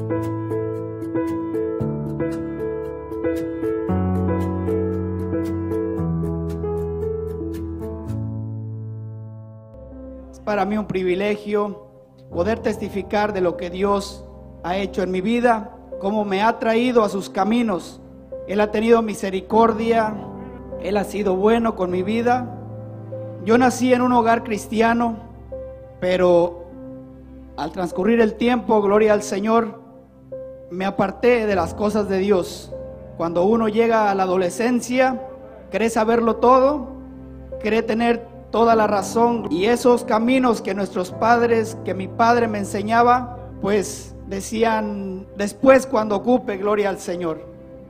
Es para mí un privilegio poder testificar de lo que Dios ha hecho en mi vida, cómo me ha traído a sus caminos. Él ha tenido misericordia, Él ha sido bueno con mi vida. Yo nací en un hogar cristiano, pero al transcurrir el tiempo, gloria al Señor, me aparté de las cosas de Dios. Cuando uno llega a la adolescencia, cree saberlo todo, cree tener toda la razón, y esos caminos que nuestros padres, que mi padre me enseñaba, pues decían después cuando ocupe, gloria al Señor.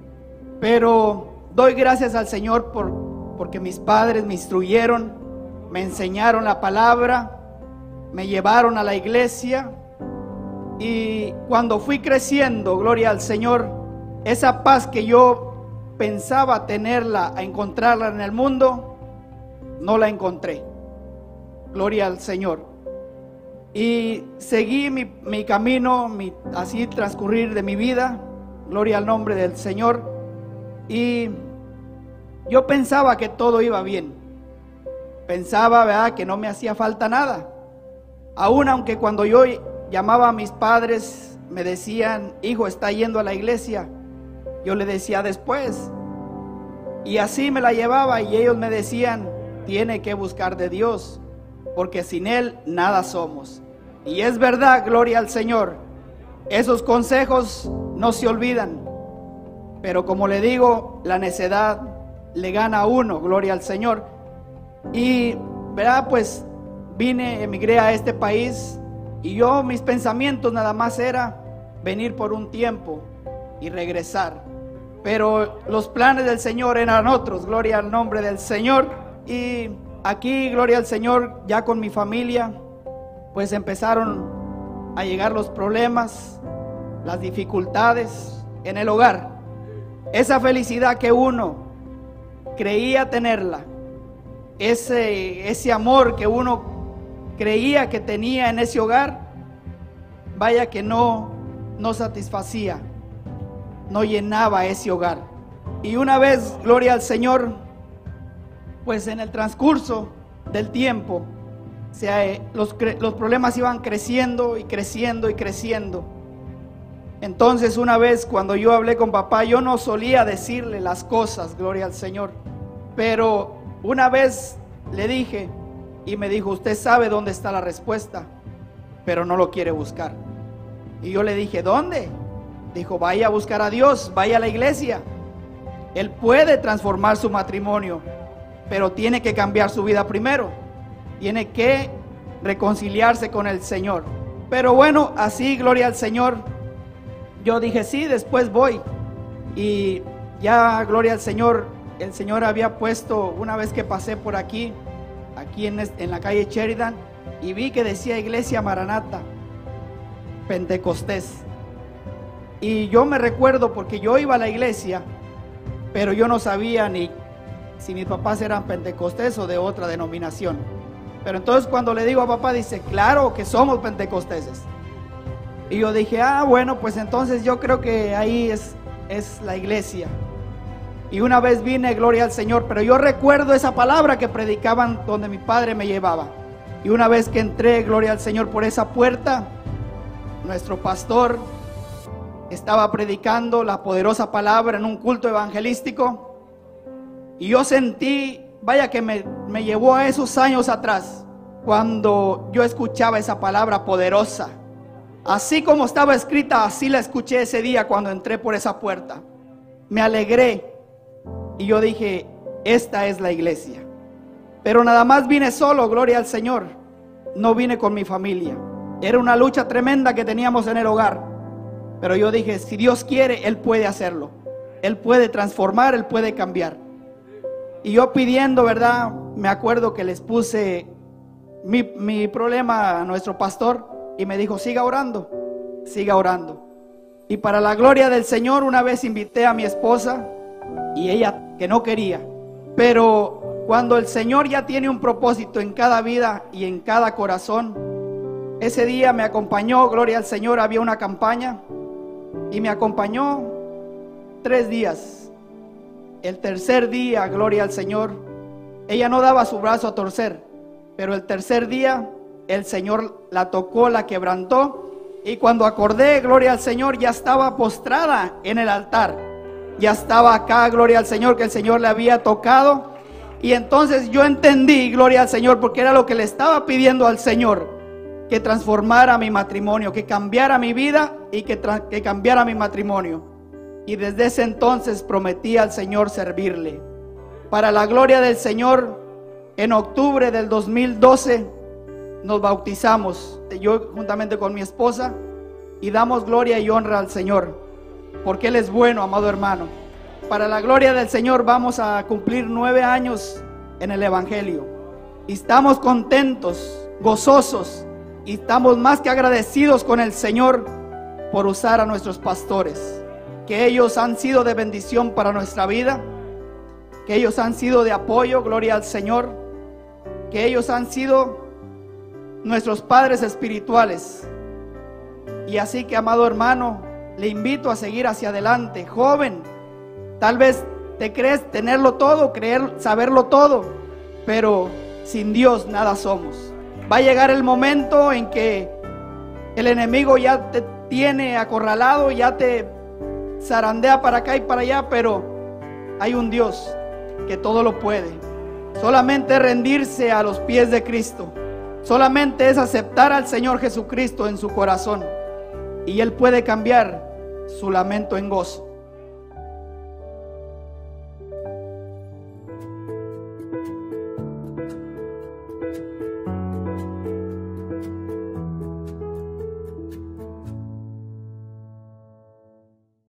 Pero doy gracias al Señor porque mis padres me instruyeron, me enseñaron la palabra, me llevaron a la iglesia, y cuando fui creciendo, gloria al Señor, esa paz que yo pensaba tenerla, a encontrarla en el mundo, no la encontré. Gloria al Señor. Y seguí mi camino, así transcurrir de mi vida, gloria al nombre del Señor. Y yo pensaba que todo iba bien. Pensaba, ¿verdad?, que no me hacía falta nada. Aún aunque cuando yo llamaba a mis padres, me decían, hijo, ¿está yendo a la iglesia? Yo le decía después. Y así me la llevaba, y ellos me decían, tiene que buscar de Dios, porque sin Él nada somos. Y es verdad, gloria al Señor. Esos consejos no se olvidan. Pero como le digo, la necedad le gana a uno, gloria al Señor. Y, ¿verdad?, pues emigré a este país, y yo, mis pensamientos nada más era venir por un tiempo y regresar. Pero los planes del Señor eran otros, gloria al nombre del Señor. Y aquí, gloria al Señor, ya con mi familia, pues empezaron a llegar los problemas, las dificultades en el hogar. Esa felicidad que uno creía tenerla, ese amor que uno creía que tenía en ese hogar, vaya que no satisfacía, no llenaba ese hogar. Y una vez, gloria al Señor, pues en el transcurso del tiempo, los problemas iban creciendo y creciendo y creciendo. Entonces, una vez cuando yo hablé con papá, yo no solía decirle las cosas, gloria al Señor, pero una vez le dije, y me dijo, usted sabe dónde está la respuesta, pero no lo quiere buscar. Y yo le dije, ¿dónde? Dijo, vaya a buscar a Dios, vaya a la iglesia. Él puede transformar su matrimonio, pero tiene que cambiar su vida primero. Tiene que reconciliarse con el Señor. Pero bueno, así, gloria al Señor, yo dije, sí, después voy. Y ya, gloria al Señor, el Señor había puesto, una vez que pasé por aquí en la calle Sheridan, y vi que decía Iglesia Maranata Pentecostés. Y yo me recuerdo, porque yo iba a la iglesia, pero yo no sabía ni si mis papás eran pentecostés o de otra denominación. Pero entonces cuando le digo a papá, dice, claro que somos pentecosteses. Y yo dije, bueno, pues entonces yo creo que ahí es la iglesia. Y una vez vine, gloria al Señor, pero yo recuerdo esa palabra que predicaban donde mi padre me llevaba. Y una vez que entré, gloria al Señor, por esa puerta, nuestro pastor estaba predicando la poderosa palabra en un culto evangelístico. Y yo sentí, vaya que me llevó a esos años atrás, cuando yo escuchaba esa palabra poderosa. Así como estaba escrita, así la escuché ese día cuando entré por esa puerta. Me alegré y yo dije, esta es la iglesia. Pero nada más vine solo, gloria al Señor. No vine con mi familia. Era una lucha tremenda que teníamos en el hogar. Pero yo dije, si Dios quiere, Él puede hacerlo. Él puede transformar, Él puede cambiar. Y yo pidiendo, ¿verdad? Me acuerdo que les puse mi problema a nuestro pastor y me dijo, siga orando, siga orando. Y para la gloria del Señor, una vez invité a mi esposa y ella que no quería. Pero cuando el Señor ya tiene un propósito en cada vida y en cada corazón, ese día me acompañó, gloria al Señor, había una campaña y me acompañó 3 días. El tercer día, gloria al Señor, ella no daba su brazo a torcer, pero el tercer día el Señor la tocó, la quebrantó, y cuando acordé, gloria al Señor, ya estaba postrada en el altar, ya estaba acá, gloria al Señor, que el Señor le había tocado. Y entonces yo entendí, gloria al Señor, porque era lo que le estaba pidiendo al Señor, que transformara mi matrimonio, que cambiara mi vida y que cambiara mi matrimonio. Y desde ese entonces prometí al Señor servirle. Para la gloria del Señor, en octubre del 2012 nos bautizamos, yo juntamente con mi esposa, y damos gloria y honra al Señor, porque Él es bueno, amado hermano. Para la gloria del Señor vamos a cumplir 9 años en el Evangelio. Y estamos contentos, gozosos, y estamos más que agradecidos con el Señor por usar a nuestros pastores, que ellos han sido de bendición para nuestra vida, que ellos han sido de apoyo, gloria al Señor, que ellos han sido nuestros padres espirituales. Y así que, amado hermano, le invito a seguir hacia adelante. Joven, tal vez te crees tenerlo todo, creer, saberlo todo, pero sin Dios nada somos. Va a llegar el momento en que el enemigo ya te tiene acorralado, ya te zarandea para acá y para allá, pero hay un Dios que todo lo puede. Solamente rendirse a los pies de Cristo, solamente es aceptar al Señor Jesucristo en su corazón, y Él puede cambiar su lamento en gozo.